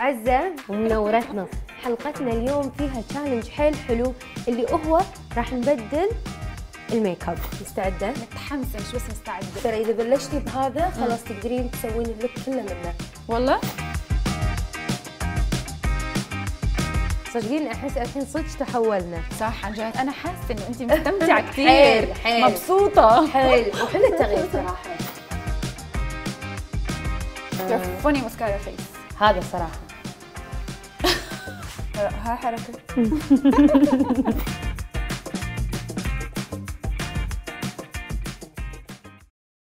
عزة ومنورتنا. حلقتنا اليوم فيها تشالنج حيل حلو اللي هو راح نبدل الميك اب. مستعدة؟ متحمسة مش بس مستعدة. ترى إذا بلشتي بهذا خلاص تقدرين تسوين اللوك كله منه. والله؟ صدقين أحس الحين صدق تحولنا. صح عن جد أنا حاسة إنه أنت مستمتعة كثير. حيل مبسوطة. حيل وحلو التغيير صراحة. كفوني ماسكارا فيس. هذا صراحة. ها حركة.